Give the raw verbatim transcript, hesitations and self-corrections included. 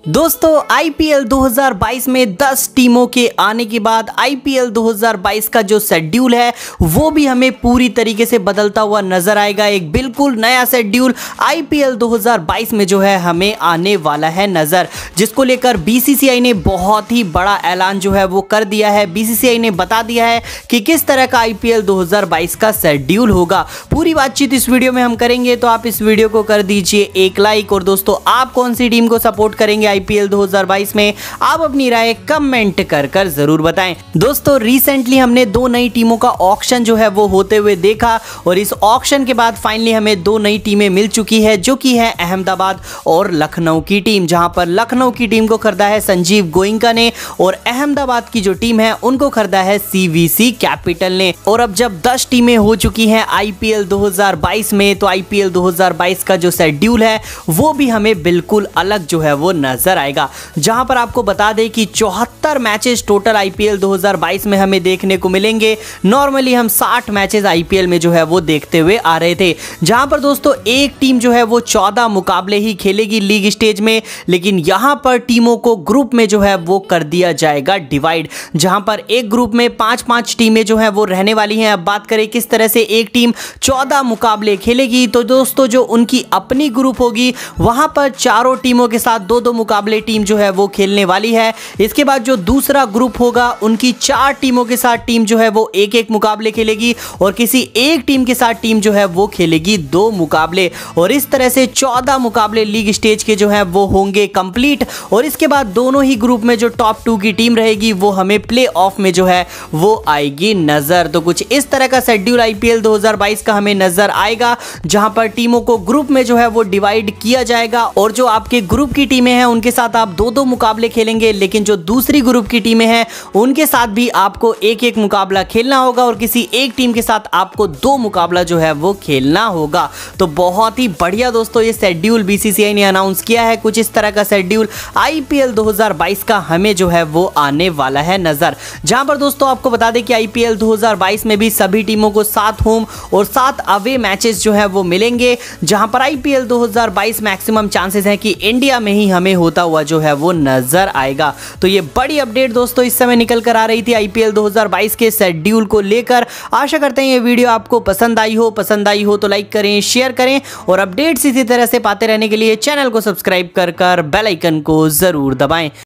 दोस्तों आईपीएल दो हज़ार बाईस में दस टीमों के आने के बाद आईपीएल दो हज़ार बाईस का जो शेड्यूल है वो भी हमें पूरी तरीके से बदलता हुआ नजर आएगा। एक बिल्कुल नया शेड्यूल आईपीएल दो हज़ार बाईस में जो है हमें आने वाला है नजर, जिसको लेकर बीसीसीआई ने बहुत ही बड़ा ऐलान जो है वो कर दिया है। बीसीसीआई ने बता दिया है कि किस तरह का आईपीएल दो हज़ार बाईस का शेड्यूल होगा। पूरी बातचीत इस वीडियो में हम करेंगे, तो आप इस वीडियो को कर दीजिए एक लाइक। और दोस्तों आप कौन सी टीम को सपोर्ट करेंगे आईपीएल दो हज़ार बाईस में, आप अपनी राय कमेंट कर कर जरूर बताएं। दोस्तों रिसेंटली हमने दो नई टीमों का ऑक्शन जो है वो होते हुए देखा, और इस ऑक्शन के बाद फाइनली हमें दो नई टीमें मिल चुकी है, जो कि है अहमदाबाद और लखनऊ की टीम। जहां पर लखनऊ की टीम को खरीदा है संजीव गोइंका ने, और अहमदाबाद की जो टीम है उनको खरीदा है सीवीसी कैपिटल ने। और अब जब दस टीमें हो चुकी हैं आईपीएल दो हज़ार बाईस में, तो आईपीएल दो हज़ार बाईस का जो शेड्यूल है वो भी हमें बिल्कुल अलग जो है वो नजर आएगा। जहां पर आपको बता दें कि चौहत्तर मैचेस टोटल आईपीएल दो हज़ार बाईस में हमें देखने को मिलेंगे। नॉर्मली हम साठ मैचेस आईपीएल में जो है वो देखते हुए आ रहे थे, जहां पर दोस्तों एक टीम जो है वो चौदह मुकाबले ही खेलेगी लीग स्टेज में, लेकिन यहां पर टीमों को ग्रुप में जो है वो कर दिया जाएगा डिवाइड, जहां पर एक ग्रुप में पांच पांच टीमें जो है वो रहने वाली हैं। अब बात करें किस तरह से एक टीम चौदह मुकाबले खेलेगी, तो दोस्तों जो उनकी अपनी ग्रुप होगी वहां पर चारों टीमों के साथ दो दो मुकाबले टीम जो है वो खेलने वाली है। इसके बाद जो दूसरा ग्रुप होगा उनकी चार टीमों के साथ टीम जो है वो एक एक मुकाबले खेलेगी, और किसी एक टीम के साथ टीम जो है वो खेलेगी दो मुकाबले। और इस तरह से चौदह मुकाबले लीग स्टेज के जो है वो होंगे कंप्लीट। और इसके बाद दोनों ही ग्रुप में जो टॉप टू की टीम रहेगी वो हमें प्ले ऑफ में जो है वो आएगी नजर। तो कुछ इस तरह का शेड्यूल आईपीएल दो हज़ार बाईस का हमें नजर आएगा, जहां पर टीमों को ग्रुप में जो है वो डिवाइड किया जाएगा, और जो आपके ग्रुप की टीमें हैं उनके साथ आप दो दो मुकाबले खेलेंगे, लेकिन जो दूसरी ग्रुप की टीमें हैं उनके साथ भी आपको एक एक मुकाबला खेलना होगा, और किसी एक टीम के साथ आपको दो मुकाबला जो है वो खेलना होगा। तो बहुत ही बढ़िया दोस्तों ये शेड्यूल बीसीसीआई ने अनाउंस किया है। कुछ इस तरह का शेड्यूल आईपीएल दो हज़ार बाईस का हमें जो है वो आने वाला है नजर। जहां पर दोस्तों आपको बता दें कि आईपीएल दो हज़ार बाईस में भी सभी टीमों को सात होम और सात अवे मैचेस जो है वो मिलेंगे, जहां पर आईपीएल दो हज़ार बाईस मैक्सिमम चांसेस हैं कि इंडिया में ही हमें होता हुआ जो है वो नजर आएगा। तो ये बड़ी अपडेट दोस्तों इस समय निकल कर आ रही थी आईपीएल दो हज़ार बाईस के शेड्यूल को लेकर। आशा करते हैं ये वीडियो आपको पसंद आई हो। पसंद आई हो तो लाइक करें, शेयर करें, और अपडेट्स इसी तरह से पाते रहने के लिए चैनल को सब्सक्राइब कर कर बेल आइकन को जरूर दबाएं।